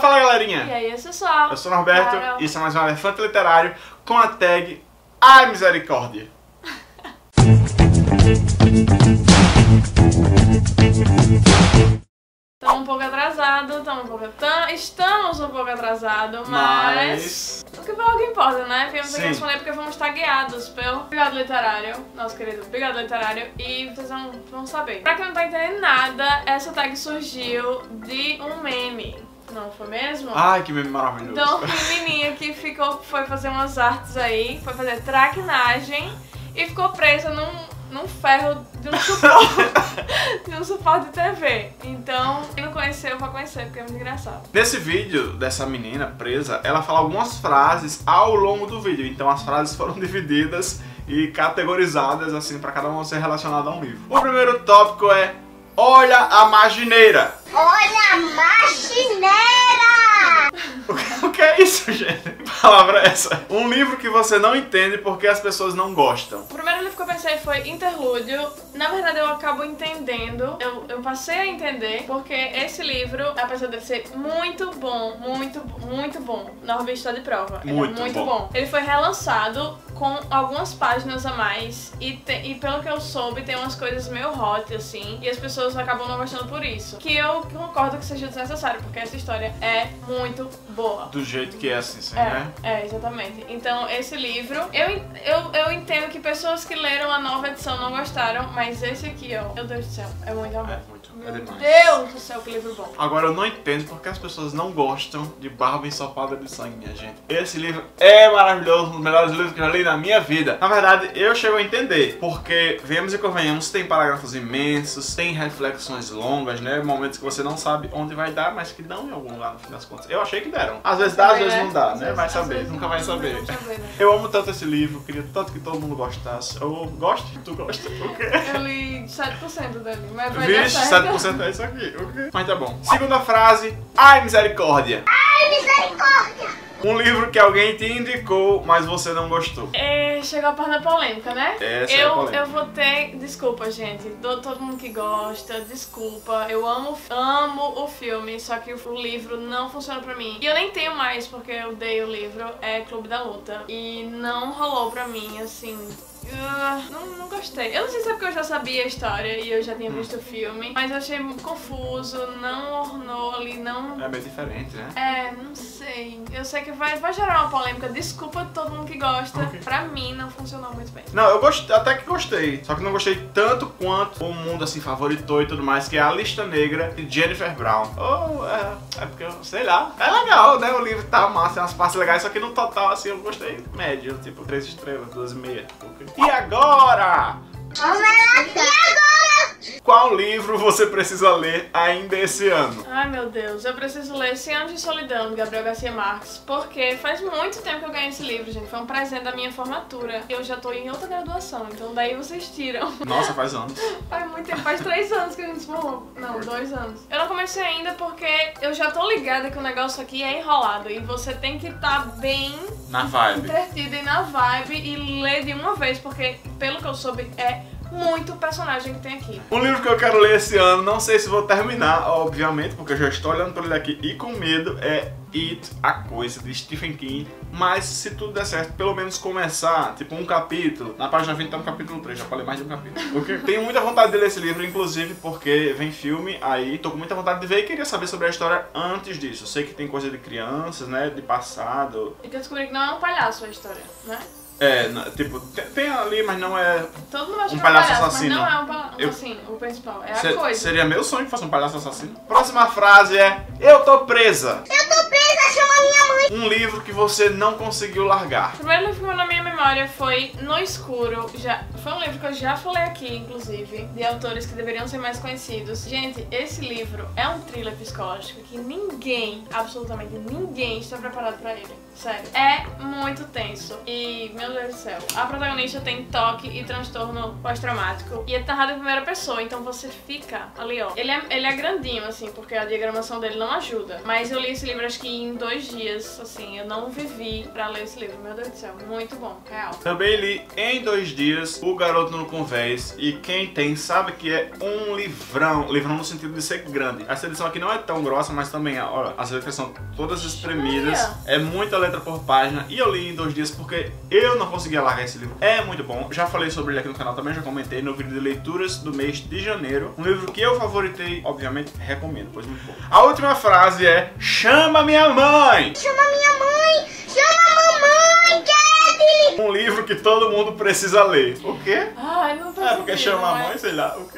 Fala galerinha! E aí, pessoal? Eu sou o Norberto Carol. e isso é mais um Elefante Literário com a tag Ai Misericórdia. Estamos um pouco atrasados, estamos um pouco atrasados, mas o que pouco importa, né? Viemos aqui responder porque vamos estar guiados pelo Brigado Literário, nosso querido Brigado Literário, e vocês vão saber. Pra quem não tá entendendo nada, essa tag surgiu de um meme. Não foi mesmo? Ai, que meme maravilhoso. Então, uma menininha que foi fazer umas artes aí, foi fazer traquinagem e ficou presa num ferro de um suporte, de um suporte de TV. Então, quem não conheceu, vai conhecer, porque é muito engraçado. Nesse vídeo dessa menina presa, ela fala algumas frases ao longo do vídeo. Então as frases foram divididas e categorizadas assim para cada uma ser relacionada a um livro. O primeiro tópico é: olha a margineira. Olha a margineira! O que é isso, gente? Que palavra é essa? Um livro que você não entende porque as pessoas não gostam. O primeiro livro que eu pensei foi Interlúdio. Na verdade, eu acabo entendendo. Eu passei a entender porque esse livro, apesar de ser muito bom, muito bom, Norberto está de prova. Ele Muito é muito bom. Ele foi relançado com algumas páginas a mais e pelo que eu soube, tem umas coisas meio hot, assim, e as pessoas acabam não gostando por isso. Que eu concordo que seja desnecessário, porque essa história é muito boa. Do jeito que é assim, sim, né? É, exatamente. Então, esse livro, eu entendo que pessoas que leram a nova edição não gostaram, mas esse aqui, ó, meu Deus do céu, é muito amor. É Meu demais. Deus do céu, que livro bom. Agora, eu não entendo porque as pessoas não gostam de Barba Ensopada de Sangue, minha gente. Esse livro é maravilhoso, um dos melhores livros que eu já li na minha vida. Na verdade, eu chego a entender, porque, venhamos e convenhamos, tem parágrafos imensos, tem reflexões longas, né? Momentos que você não sabe onde vai dar, mas que dão em algum lugar no fim das contas. Eu achei que deram. Às vezes dá, às vezes não dá, né? Vai saber, nunca vai saber. Eu amo tanto esse livro, queria tanto que todo mundo gostasse. Eu gosto? Tu gosta? O quê? Eu li 7% dele, mas vai dar Vixe, certo. 7% é isso aqui, ok? Mas tá bom. Segunda frase, ai misericórdia. Ai, misericórdia! Um livro que alguém te indicou, mas você não gostou. Chegou a parte da polêmica, né? Essa é a polêmica. Eu vou ter... Desculpa, gente. Todo mundo que gosta, desculpa. Eu amo o filme, só que o livro não funciona pra mim. E eu nem tenho mais, porque eu dei o livro, é Clube da Luta. E não rolou pra mim, assim... não gostei. Eu não sei se é porque eu já sabia a história e eu já tinha visto o filme, mas eu achei muito confuso, não ornou ali, não... É bem diferente, né? Não sei. Eu sei que vai gerar uma polêmica. Desculpa todo mundo que gosta. Ok. Pra mim, não funcionou muito bem. Não, eu gostei, até que gostei. Só que não gostei tanto quanto o mundo assim favoritou e tudo mais, que é A Lista Negra de Jennifer Brown. É porque, sei lá, é legal, né? O livro tá massa, tem umas partes legais, só que no total, assim, eu gostei médio, tipo 3 estrelas, 2,5. Okay. E agora? Vamos lá, e agora? Qual livro você precisa ler ainda esse ano? Ai, meu Deus. Eu preciso ler 100 Anos de Solidão, de Gabriel Garcia Marques, porque faz muito tempo que eu ganhei esse livro, gente. Foi um presente da minha formatura. Eu já tô em outra graduação, então daí vocês tiram. Nossa, faz anos. Faz muito tempo, faz 3 anos que a gente se formou. Não, 2 anos. Eu não comecei ainda porque eu já tô ligada que o negócio aqui é enrolado e você tem que estar bem Na vibe. entretida e na vibe e ler de uma vez, porque pelo que eu soube é muito personagem que tem aqui. Um livro que eu quero ler esse ano, não sei se vou terminar, obviamente, porque eu já estou olhando para ele aqui e com medo, é It, a Coisa, de Stephen King. Mas se tudo der certo, pelo menos começar, tipo um capítulo. Na página 20 tá no capítulo 3, já falei mais de um capítulo. Porque tenho muita vontade de ler esse livro, inclusive porque vem filme aí. Tô com muita vontade de ver e queria saber sobre a história antes disso. Eu sei que tem coisa de crianças, né, de passado. E que eu descobri que não é um palhaço a história, né? Tipo, tem ali, mas não é... Todo mundo acha Um que é um palhaço palhaço, assassino. mas não é um palhaço assassino, o principal, é a coisa. Seria meu sonho que fosse um palhaço assassino. Próxima frase é: eu tô presa. Eu tô presa, chama minha mãe! Um livro que você não conseguiu largar. O primeiro livro que ficou na minha memória foi No Escuro. Foi um livro que eu já falei aqui, inclusive, de autores que deveriam ser mais conhecidos. Gente, esse livro é um thriller psicológico que ninguém, absolutamente ninguém, está preparado pra ele. Sério. É muito tenso. E, meu Deus do céu, a protagonista tem toque e transtorno pós-traumático. E é narrado em primeira pessoa, então você fica ali, ó. Ele é grandinho, assim, porque a diagramação dele não ajuda. Mas eu li esse livro acho que em 2 dias, assim. Eu não vivi pra ler esse livro. Meu Deus do céu, muito bom, real. Também li em 2 dias O O Garoto no Convés. E quem tem sabe que é um livrão. Livrão no sentido de ser grande. Essa edição aqui não é tão grossa, mas também, olha, as letras são todas espremidas. É muita letra por página. E eu li em 2 dias porque eu não conseguia largar esse livro. É muito bom. Já falei sobre ele aqui no canal também, já comentei no vídeo de leituras do mês de janeiro. Um livro que eu favoritei, obviamente, recomendo, pois muito bom. A última frase é: chama minha mãe! Chama minha mãe! Chama a mamãe, Kathleen! Um livro que todo mundo precisa ler. O quê? Ai, não tô É porque sentindo, chama a mas- mãe, sei lá, o quê?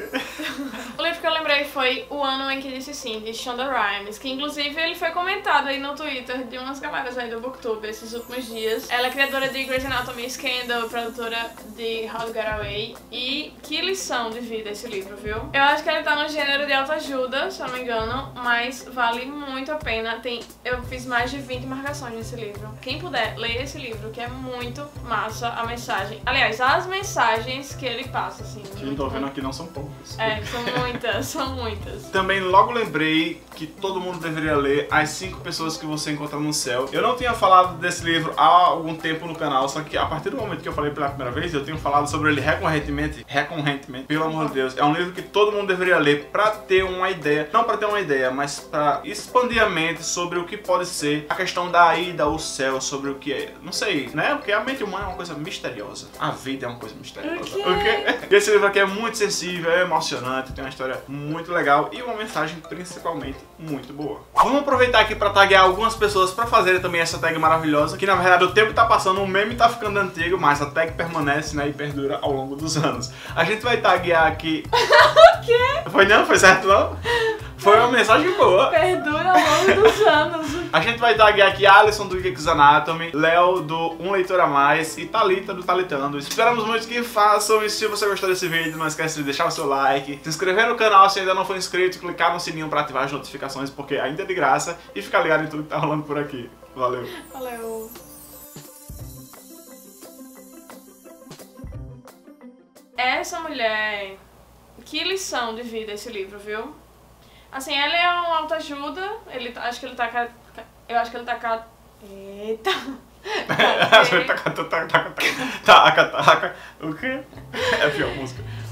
O livro que eu lembrei foi O Ano em que Disse Sim, de Shonda Rhimes, que inclusive ele foi comentado aí no Twitter de umas galera aí do Booktube esses últimos dias. Ela é criadora de Grey's Anatomy, Scandal, produtora de How to Get Away. E que lição de vida esse livro, viu? Eu acho que ele tá no gênero de autoajuda, se eu não me engano, mas vale muito a pena. Eu fiz mais de 20 marcações nesse livro. Quem puder, leia esse livro, que é muito massa a mensagem. Aliás, as mensagens que ele passa, assim. Que eu muito tô vendo aqui não são poucas. É, são muitas, são muitas. Também logo lembrei que todo mundo deveria ler As 5 Pessoas que Você Encontra no Céu. Eu não tinha falado desse livro há algum tempo no canal, só que a partir do momento que eu falei pela primeira vez, eu tenho falado sobre ele recorrentemente, pelo amor de Deus. É um livro que todo mundo deveria ler pra ter uma ideia, não pra ter uma ideia, mas pra expandir a mente sobre o que pode ser a questão da ida ao céu, sobre o que é, não sei, né? Porque a mente humana é uma coisa misteriosa. A vida é uma coisa misteriosa. O quê? E esse livro aqui é muito sensível, é emocionante, tem uma história muito legal e uma mensagem principalmente muito boa. Vamos aproveitar aqui para taguear algumas pessoas para fazerem também essa tag maravilhosa, que na verdade o tempo tá passando, o meme tá ficando antigo, mas a tag permanece, né, e perdura ao longo dos anos. A gente vai taguear aqui... O quê? Foi não? Foi certo não? Foi uma mensagem boa. Perdura ao longo dos anos. A gente vai taguear aqui Alisson do Geeks Anatomy, Léo do Um Leitor a Mais e Thalita do Talitando. Esperamos muito que façam, e se você gostou desse vídeo, não esquece de deixar o seu like, se inscrever no canal se ainda não for inscrito, clicar no sininho para ativar as notificações, porque ainda é de graça, e ficar ligado em tudo que tá rolando por aqui. Valeu! Valeu. Essa mulher, que lição de vida esse livro, viu? Assim, ele é um autoajuda, acho que ele tá... Eu acho que ele tá... Eita! Taca, taca, taca, taca. O quê? É a pior música.